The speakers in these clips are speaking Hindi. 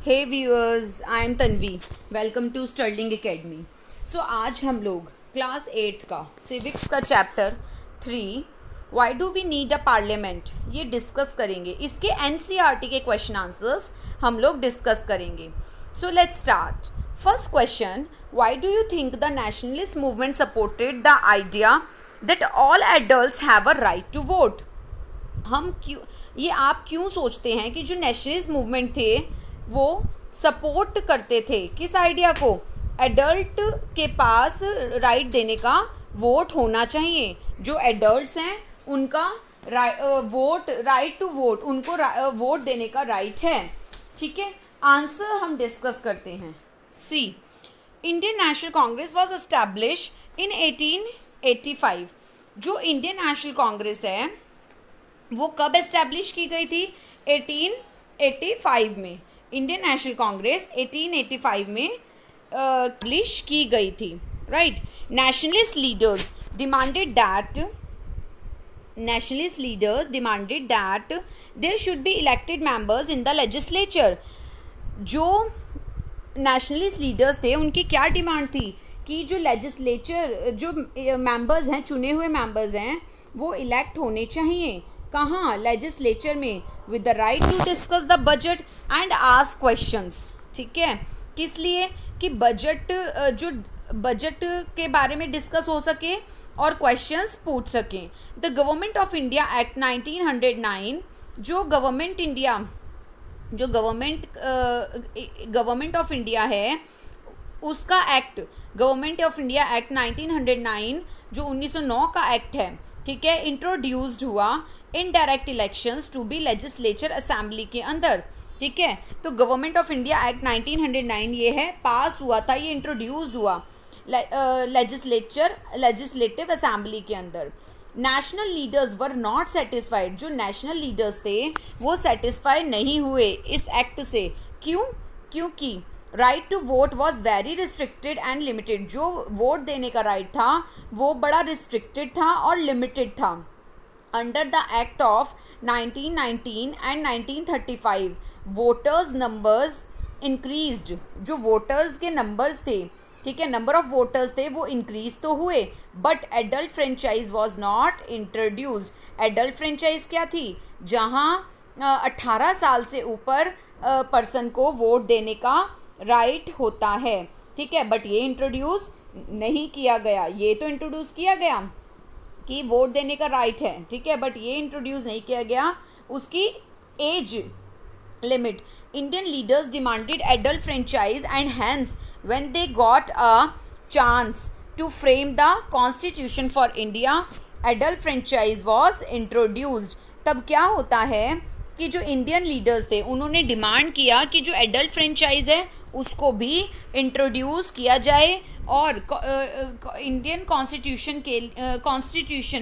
Hey viewers, I am Tanvi. Welcome to Sterling academy. So आज हम लोग क्लास 8th का सिविक्स का chapter 3 why do we need a parliament ये डिस्कस करेंगे। इसके एनसीईआरटी के क्वेश्चन आंसर्स हम लोग डिस्कस करेंगे। So let's start. First question, why do you think the nationalist movement supported the idea that all adults have a right to vote? आप क्यों सोचते हैं कि जो नेशनलिस्ट मूवमेंट थे वो सपोर्ट करते थे किस आइडिया को? एडल्ट के पास राइट देने का वोट होना चाहिए। जो एडल्ट्स हैं उनका राइट टू वोट, उनको वोट देने का राइट है। ठीक है, आंसर हम डिस्कस करते हैं। See, Indian national Congress was establish in 1885। जो इंडियन नेशनल कांग्रेस है वो कब एस्टैब्लिश की गई थी? 1885 में। इंडियन नेशनल कांग्रेस 1885 में एस्टैब्लिश की गई थी। Right. Nationalist leaders demanded that there should be elected members in the legislature. जो नेशनलिस्ट लीडर्स थे उनकी क्या डिमांड थी कि जो लेजिस्लेचर, जो मेंबर्स हैं, चुने हुए मेंबर्स हैं, वो इलेक्ट होने चाहिए। कहाँ? लेजिस्लेचर में, with the right to discuss the budget and ask questions. ठीक है, किस लिए? कि बजट के बारे में डिस्कस हो सके और क्वेश्चंस पूछ सकें। The government of India act 1909, जो गवर्नमेंट ऑफ इंडिया है उसका act, government of India act 1909 जो 1909 का एक्ट है, ठीक है, इंट्रोड्यूस्ड हुआ indirect elections to be legislature assembly के अंदर। ठीक है, तो गवर्नमेंट ऑफ इंडिया एक्ट 1909 ये है, पास हुआ था, ये इंट्रोड्यूस हुआ लेजिस्लेटिव असेंबली के अंदर। National leaders were not satisfied, जो नेशनल लीडर्स थे वो सेटिस्फाई नहीं हुए इस एक्ट से। क्यों? क्योंकि right to vote was very restricted and limited. जो वोट देने का राइट था वो बड़ा रिस्ट्रिक्टेड था और लिमिटेड था। Under the act of 1919 and 1935 voters numbers increased. जो वोटर्स के नंबर्स थे, ठीक है, नंबर ऑफ वोटर्स थे वो इंक्रीज तो हुए, but adult franchise was not introduced. Adult franchise क्या थी? जहाँ 18 साल से ऊपर पर्सन को वोट देने का राइट होता है। ठीक है, बट ये इंट्रोड्यूस नहीं किया गया। ये तो इंट्रोड्यूस किया गया कि वोट देने का राइट है, ठीक है, बट ये इंट्रोड्यूस नहीं किया गया उसकी age limit. Indian leaders demanded adult franchise and hence when they got a chance to frame the constitution for India, adult franchise was introduced. तब क्या होता है कि जो इंडियन लीडर्स थे उन्होंने डिमांड किया कि जो एडल्ट फ्रेंचाइज है उसको भी इंट्रोड्यूस किया जाए और इंडियन कॉन्स्टिट्यूशन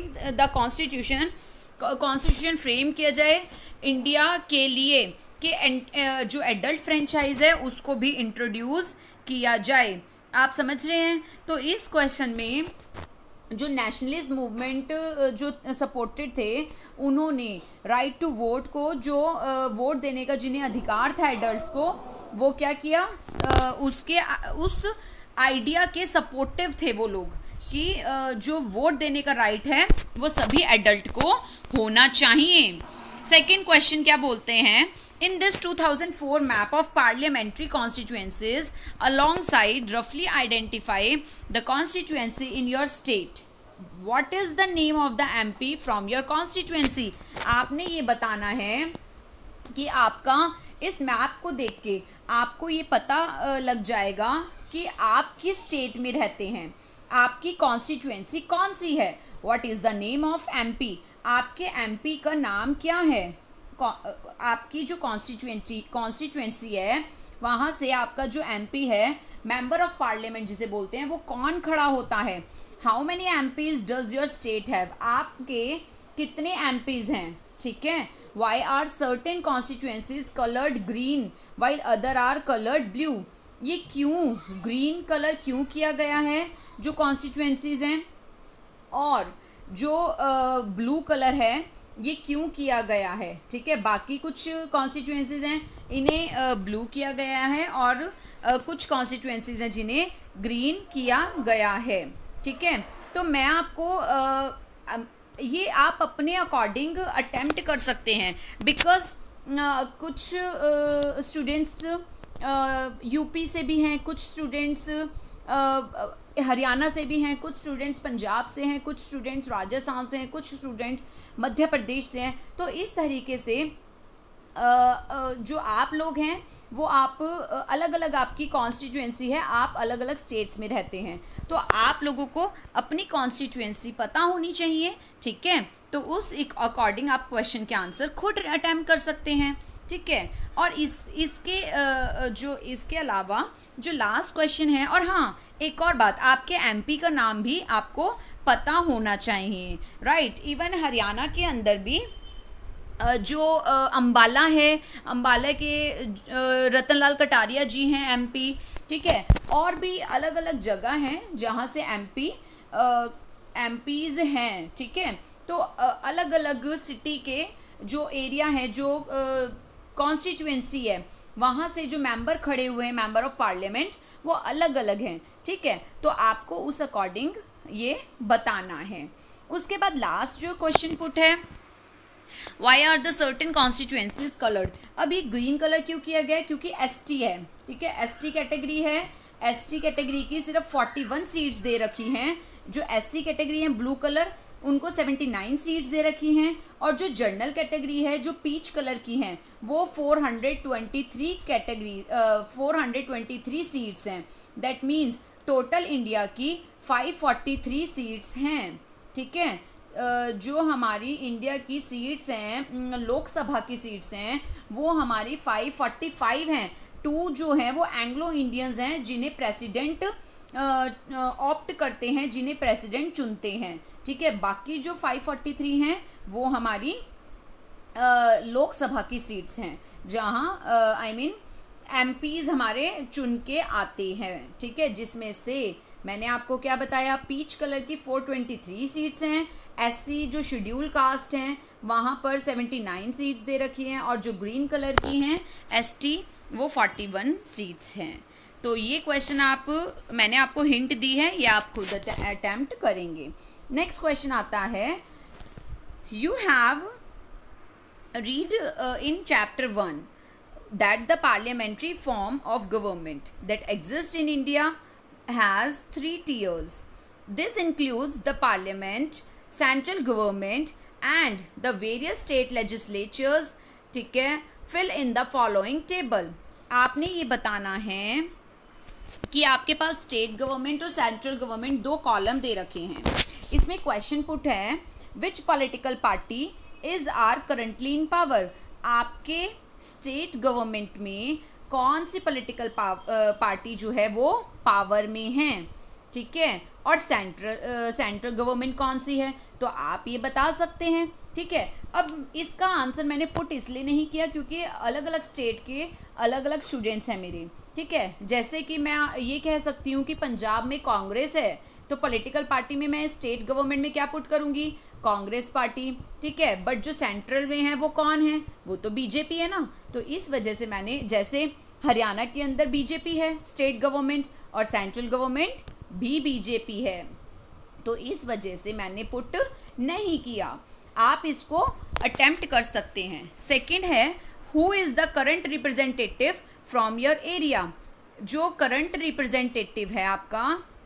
फ्रेम किया जाए इंडिया के लिए कि जो एडल्ट फ्रेंचाइज है उसको भी इंट्रोड्यूस किया जाए। आप समझ रहे हैं? तो इस क्वेश्चन में जो नेशनलिस्ट मूवमेंट जो सपोर्टेड थे उन्होंने राइट टू वोट को, जो वोट देने का जिन्हें अधिकार था एडल्ट्स को, वो क्या किया? उस आइडिया के सपोर्टिव थे वो लोग कि जो वोट देने का राइट है वो सभी एडल्ट को होना चाहिए। सेकंड क्वेश्चन क्या बोलते हैं? In this 2004 map of parliamentary constituencies alongside roughly identify the constituency in your state. What is the name of the MP from your constituency? आपने ये बताना है कि आपका इस मैप को देख के आपको ये पता लग जाएगा कि आप किस स्टेट में रहते हैं, आपकी कॉन्स्टिट्यूएंसी कौन सी है। What is the name of MP? आपके एमपी का नाम क्या है? आपकी जो कॉन्स्टिट्यूएंसी है वहाँ से आपका जो एमपी है, मेंबर ऑफ पार्लियामेंट जिसे बोलते हैं, वो कौन खड़ा होता है। How many MPs does your state have? आपके कितने एमपीज हैं? ठीक है। Why are certain constituencies coloured green while other are coloured blue? ये क्यों ग्रीन कलर क्यों किया गया है जो कॉन्स्टिट्यूएंसीज हैं, और जो ब्लू कलर है ये क्यों किया गया है, ठीक है। बाकी कुछ कॉन्स्टिट्यूएंसीज हैं इन्हें ब्लू किया गया है और कुछ कॉन्स्टिट्यूएंसीज हैं जिन्हें ग्रीन किया गया है, ठीक है। तो मैं आपको ये आप अपने अकॉर्डिंग अटेम्प्ट कर सकते हैं, बिकॉज कुछ स्टूडेंट्स यूपी से भी हैं, कुछ स्टूडेंट्स हरियाणा से भी हैं, कुछ स्टूडेंट्स पंजाब से हैं, कुछ स्टूडेंट्स राजस्थान से हैं, कुछ स्टूडेंट मध्य प्रदेश से हैं। तो इस तरीके से जो आप लोग हैं वो आप अलग अलग आपकी कॉन्स्टिट्यूएंसी है, आप अलग अलग स्टेट्स में रहते हैं, तो आप लोगों को अपनी कॉन्स्टिट्यूएंसी पता होनी चाहिए, ठीक है। तो उस अकॉर्डिंग आप क्वेश्चन के आंसर खुद अटेम्प्ट कर सकते हैं, ठीक है। और इसके अलावा जो लास्ट क्वेश्चन है, और हाँ एक और बात, आपके एमपी का नाम भी आपको पता होना चाहिए, राइट। इवन हरियाणा के अंदर भी जो अंबाला है, अंबाला के रतनलाल कटारिया जी हैं एमपी, ठीक है। और भी अलग अलग जगह हैं जहाँ से एमपीज़ हैं, ठीक है। तो अलग अलग सिटी के जो एरिया है, जो कॉन्स्टिट्यूएंसी है, वहाँ से जो मेंबर खड़े हुए हैं, मेंबर ऑफ पार्लियामेंट, वो अलग अलग हैं, ठीक है। तो आपको उस अकॉर्डिंग ये बताना है। उसके बाद लास्ट जो क्वेश्चन पुट है, why are the certain constituencies coloured. अभी ग्रीन कलर क्यों किया गया है, क्योंकि एसटी है, ठीक है, एसटी कैटेगरी है। एसटी कैटेगरी की सिर्फ 41 सीट्स दे रखी हैं। जो एससी कैटेगरी है ब्लू कलर, उनको 79 सीट्स दे रखी हैं, और जो जनरल कैटेगरी है जो पीच कलर की हैं वो 423 सीट्स हैं। दैट मीन्स टोटल इंडिया की 543 सीट्स हैं, ठीक है। जो हमारी इंडिया की सीट्स हैं, लोकसभा की सीट्स हैं, वो हमारी 545 हैं। 2 जो हैं वो एंग्लो इंडियंस हैं जिन्हें प्रेसिडेंट ऑप्ट करते हैं, जिन्हें प्रेसिडेंट चुनते हैं, ठीक है। बाकी जो 543 हैं वो हमारी लोकसभा की सीट्स हैं, जहाँ एमपीज हमारे चुन के आते हैं, ठीक है। जिसमें से मैंने आपको क्या बताया, पीच कलर की 423 सीट्स हैं। एससी जो शेड्यूल कास्ट हैं वहाँ पर 79 सीट्स दे रखी हैं, और जो ग्रीन कलर की हैं एसटी, वो 41 सीट्स हैं। तो ये क्वेश्चन मैंने आपको हिंट दी है, ये आप खुद अटेम्प्ट करेंगे। नेक्स्ट क्वेश्चन आता है, you have read in chapter 1 that the parliamentary form of government that exists in India has 3 tiers. This includes the parliament, central government and the various state legislatures, ठीक है। fill in the following table. आपने ये बताना है कि आपके पास स्टेट गवर्नमेंट और सेंट्रल गवर्नमेंट 2 कॉलम दे रखे हैं। इसमें क्वेश्चन पुट है, which political party is are currently in power. आपके स्टेट गवर्नमेंट में कौन सी पॉलिटिकल पार्टी जो है वो पावर में है, ठीक है। और सेंट्रल गवर्नमेंट कौन सी है, तो आप ये बता सकते हैं, ठीक है। अब इसका आंसर मैंने पुट इसलिए नहीं किया क्योंकि अलग अलग स्टेट के अलग अलग स्टूडेंट्स हैं मेरे, ठीक है। जैसे कि मैं ये कह सकती हूँ कि पंजाब में कांग्रेस है, तो पॉलिटिकल पार्टी में मैं स्टेट गवर्नमेंट में क्या पुट करूँगी, कांग्रेस पार्टी, ठीक है। बट जो सेंट्रल में है वो कौन है, वो तो बीजेपी है ना। तो इस वजह से मैंने, जैसे हरियाणा के अंदर बीजेपी है स्टेट गवर्नमेंट, और सेंट्रल गवर्नमेंट भी बीजेपी है, तो इस वजह से मैंने पुट नहीं किया। आप इसको अटेम्प्ट कर सकते हैं। सेकंड है, who is the current representative from your area. जो करंट रिप्रेजेंटेटिव है आपका,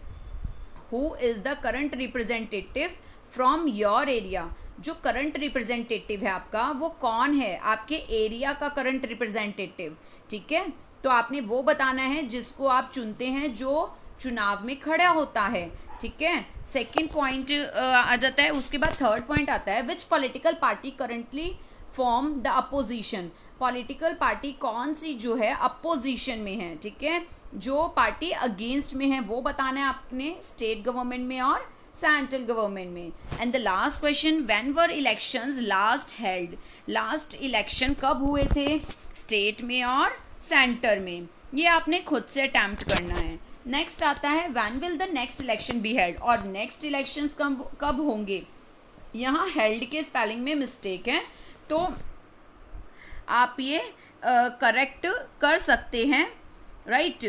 who is the current representative from your area, जो करंट रिप्रेजेंटेटिव है आपका वो कौन है, आपके एरिया का करंट रिप्रेजेंटेटिव, ठीक है। तो आपने वो बताना है जिसको आप चुनते हैं, जो चुनाव में खड़ा होता है, ठीक है। सेकंड पॉइंट आ जाता है। उसके बाद थर्ड पॉइंट आता है, which political party currently form the opposition. Political party कौन सी जो है अपोजिशन में है, ठीक है। जो पार्टी अगेंस्ट में है वो बताना है आपने स्टेट गवर्नमेंट में और सेंट्रल गवर्नमेंट में। And the last question, when were elections last held. Last election कब हुए थे, स्टेट में और सेंटर में। ये आपने खुद से अटेम्प्ट करना है। नेक्स्ट आता है, when will the next election be held. और नेक्स्ट इलेक्शंस कब होंगे, यहाँ हेल्ड के स्पेलिंग में मिस्टेक है, तो आप ये करेक्ट कर सकते हैं, राइट।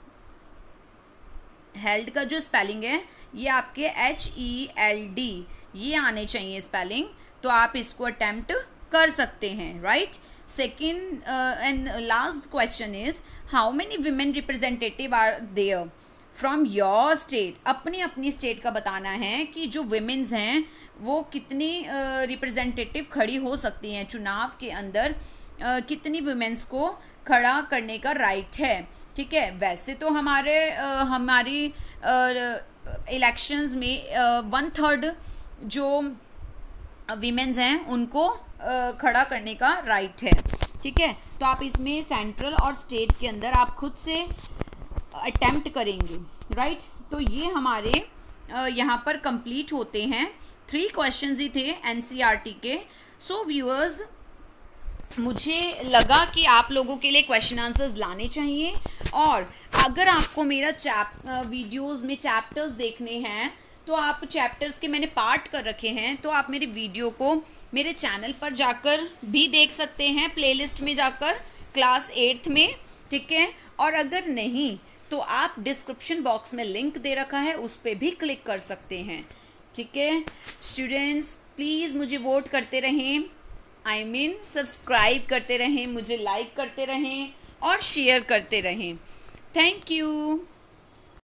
हेल्ड का जो स्पेलिंग है ये आपके HELD ये आने चाहिए स्पेलिंग, तो आप इसको अटेम्प्ट कर सकते हैं, right. Second and last question is how many women representative are there from your state. अपनी अपनी स्टेट का बताना है कि जो विमेन्स हैं वो कितनी रिप्रेजेंटेटिव खड़ी हो सकती हैं चुनाव के अंदर, कितनी वुमेन्स को खड़ा करने का राइट है, ठीक है। वैसे तो हमारी इलेक्शंस में 1/3 जो वीमेंस हैं उनको खड़ा करने का राइट है, ठीक है। तो आप इसमें सेंट्रल और स्टेट के अंदर आप खुद से अटेम्प्ट करेंगे, राइट। तो ये हमारे यहाँ पर कंप्लीट होते हैं, 3 क्वेश्चंस ही थे NCERT के। सो व्यूअर्स, मुझे लगा कि आप लोगों के लिए क्वेश्चन आंसर्स लाने चाहिए, और अगर आपको मेरा वीडियोस में चैप्टर्स देखने हैं तो आप चैप्टर्स के मैंने पार्ट कर रखे हैं, तो आप मेरे वीडियो को मेरे चैनल पर जाकर भी देख सकते हैं, प्लेलिस्ट में जाकर क्लास 8th में, ठीक है। और अगर नहीं तो आप डिस्क्रिप्शन बॉक्स में लिंक दे रखा है, उस पर भी क्लिक कर सकते हैं, ठीक है। स्टूडेंट्स प्लीज़ मुझे वोट करते रहें, सब्सक्राइब करते रहें, मुझे लाइक करते रहें और शेयर करते रहें। Thank you.